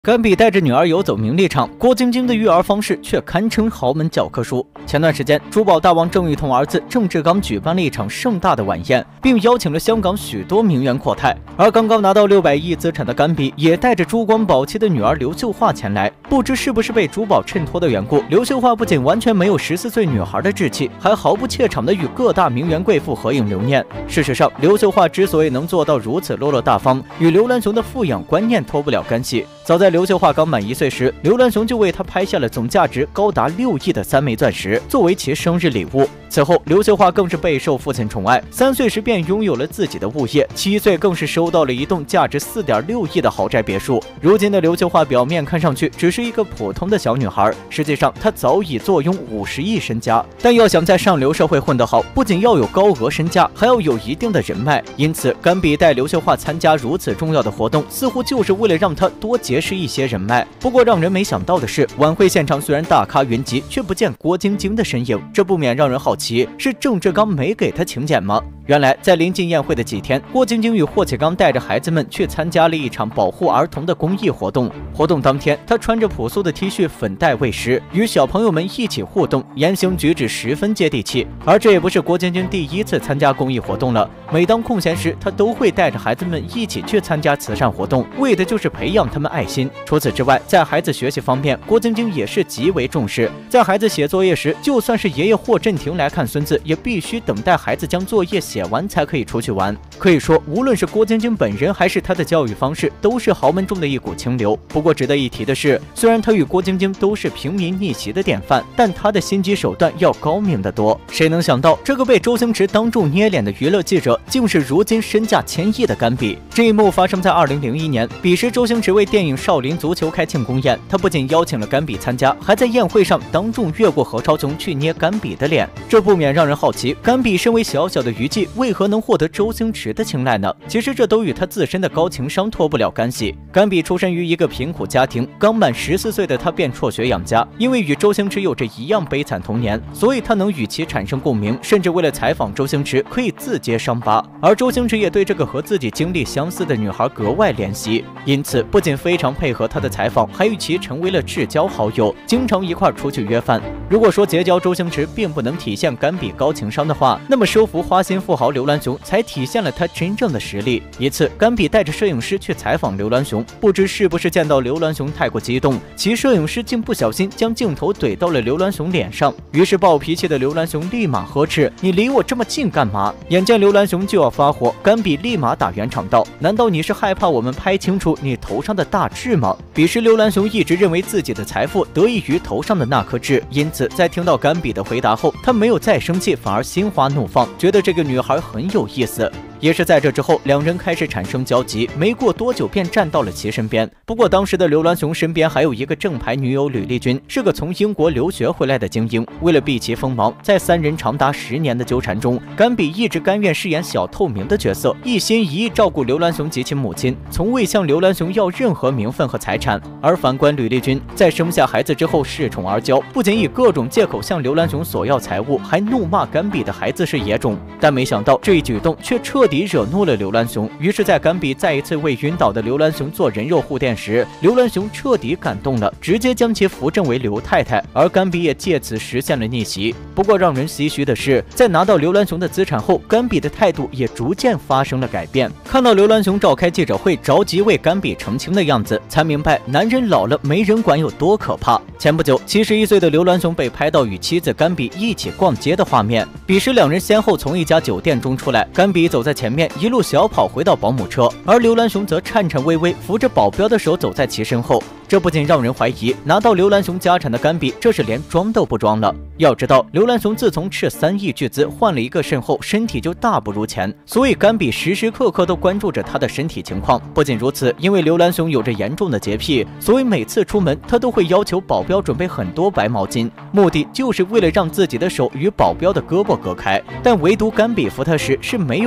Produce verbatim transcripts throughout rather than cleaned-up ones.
甘比带着女儿游走名利场，郭晶晶的育儿方式却堪称豪门教科书。前段时间，珠宝大王郑裕彤儿子郑志刚举办了一场盛大的晚宴，并邀请了香港许多名媛阔太。而刚刚拿到六百亿资产的甘比，也带着珠光宝气的女儿刘秀华前来。不知是不是被珠宝衬托的缘故，刘秀华不仅完全没有十四岁女孩的稚气，还毫不怯场地与各大名媛贵妇合影留念。事实上，刘秀华之所以能做到如此落落大方，与刘銮雄的富养观念脱不了干系。早在刘秀华刚满一岁时，刘銮雄就为她拍下了总价值高达六亿的三枚钻石，作为其生日礼物。此后，刘秀华更是备受父亲宠爱，三岁时便拥有了自己的物业，七岁更是收到了一栋价值四点六亿的豪宅别墅。如今的刘秀华表面看上去只是一个普通的小女孩，实际上她早已坐拥五十亿身家。但要想在上流社会混得好，不仅要有高额身价，还要有一定的人脉。因此，甘比带刘秀华参加如此重要的活动，似乎就是为了让她多结识一些人脉。不过让人没想到的是，晚会现场虽然大咖云集，却不见郭晶晶的身影，这不免让人好奇，是郑志刚没给她请柬吗？原来在临近宴会的几天，郭晶晶与霍启刚带着孩子们去参加了一场保护儿童的公益活动。活动当天，她穿着朴素的 T 恤，粉黛未施，与小朋友们一起互动，言行举止十分接地气。而这也不是郭晶晶第一次参加公益活动了，每当空闲时，她都会带着孩子们一起去参加慈善活动，为的就是培养他们爱心。除此之外，在孩子学习方面，郭晶晶也是极为重视。在孩子写作业时，就算是爷爷霍震霆来看孙子，也必须等待孩子将作业写完才可以出去玩。可以说，无论是郭晶晶本人还是她的教育方式，都是豪门中的一股清流。不过值得一提的是，虽然她与郭晶晶都是平民逆袭的典范，但她的心机手段要高明得多。谁能想到，这个被周星驰当众捏脸的娱乐记者，竟是如今身价千亿的甘比。这一幕发生在二零零一年，彼时周星驰为电影《少林足球》开庆功宴，他不仅邀请了甘比参加，还在宴会上当众越过何超琼去捏甘比的脸。这不免让人好奇，甘比身为小小的娱记，为何能获得周星驰的青睐呢？其实这都与他自身的高情商脱不了干系。甘比出身于一个贫苦家庭，刚满十四岁的他便辍学养家。因为与周星驰有着一样悲惨童年，所以他能与其产生共鸣，甚至为了采访周星驰，可以自揭伤疤。而周星驰也对这个和自己经历相似的女孩格外怜惜，因此不仅非常配合他的采访，还与其成为了至交好友，经常一块出去约饭。如果说结交周星驰并不能体现甘比高情商的话，那么收服花心富豪刘銮雄才体现了他真正的实力。一次，甘比带着摄影师去采访刘銮雄，不知是不是见到刘銮雄太过激动，其摄影师竟不小心将镜头怼到了刘銮雄脸上。于是暴脾气的刘銮雄立马呵斥：“你离我这么近干嘛？”眼见刘銮雄就要发火，甘比立马打圆场道：“难道你是害怕我们拍清楚你头上的大痣吗？”彼时刘銮雄一直认为自己的财富得益于头上的那颗痣，因此在听到甘比的回答后，他没有再生气，反而心花怒放，觉得这个女孩很有意思。也是在这之后，两人开始产生交集，没过多久便站到了其身边。不过当时的刘銮雄身边还有一个正牌女友吕丽君，是个从英国留学回来的精英。为了避其锋芒，在三人长达十年的纠缠中，甘比一直甘愿饰演小透明的角色，一心一意照顾刘銮雄及其母亲，从未向刘銮雄要任何名分和财产。而反观吕丽君，在生下孩子之后恃宠而骄，不仅以各种借口向刘銮雄索要财物，还怒骂甘比的孩子是野种。但没想到这一举动却彻底惹怒了刘銮雄，于是在甘比再一次为晕倒的刘銮雄做人肉护垫时，刘銮雄彻底感动了，直接将其扶正为刘太太，而甘比也借此实现了逆袭。不过让人唏嘘的是，在拿到刘銮雄的资产后，甘比的态度也逐渐发生了改变。看到刘銮雄召开记者会，着急为甘比澄清的样子，才明白男人老了没人管有多可怕。前不久，七十一岁的刘銮雄被拍到与妻子甘比一起逛街的画面，彼时两人先后从一家酒店中出来，甘比走在前面，一路小跑回到保姆车，而刘銮雄则颤颤巍巍扶着保镖的手走在其身后。这不仅让人怀疑，拿到刘銮雄家产的甘比，这是连装都不装了。要知道，刘銮雄自从斥三亿巨资换了一个肾后，身体就大不如前，所以甘比时时刻刻都关注着他的身体情况。不仅如此，因为刘銮雄有着严重的洁癖，所以每次出门他都会要求保镖准备很多白毛巾，目的就是为了让自己的手与保镖的胳膊隔开。但唯独甘比扶他时是没有用白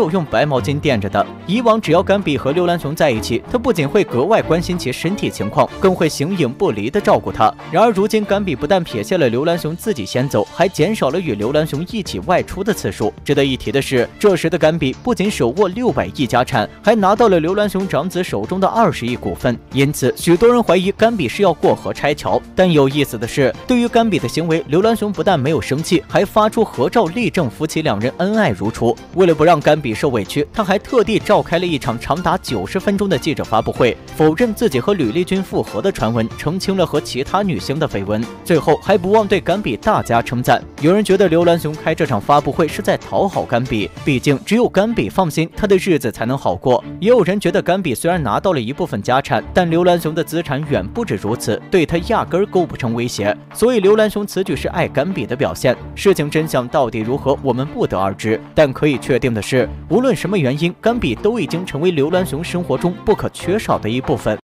白毛巾垫着的。以往只要甘比和刘銮雄在一起，他不仅会格外关心其身体情况，更会形影不离地照顾他。然而如今甘比不但撇下了刘銮雄自己先走，还减少了与刘銮雄一起外出的次数。值得一提的是，这时的甘比不仅手握六百亿家产，还拿到了刘銮雄长子手中的二十亿股份。因此，许多人怀疑甘比是要过河拆桥。但有意思的是，对于甘比的行为，刘銮雄不但没有生气，还发出合照力证夫妻两人恩爱如初。为了不让甘比受委屈，他还特地召开了一场长达九十分钟的记者发布会，否认自己和吕丽君复合的传闻，澄清了和其他女星的绯闻。最后还不忘对甘比大加称赞。有人觉得刘銮雄开这场发布会是在讨好甘比，毕竟只有甘比放心，他的日子才能好过。也有人觉得甘比虽然拿到了一部分家产，但刘銮雄的资产远不止如此，对他压根儿构不成威胁。所以刘銮雄此举是爱甘比的表现。事情真相到底如何，我们不得而知。但可以确定的是，无论什么原因，甘比都已经成为刘銮雄生活中不可缺少的一部分。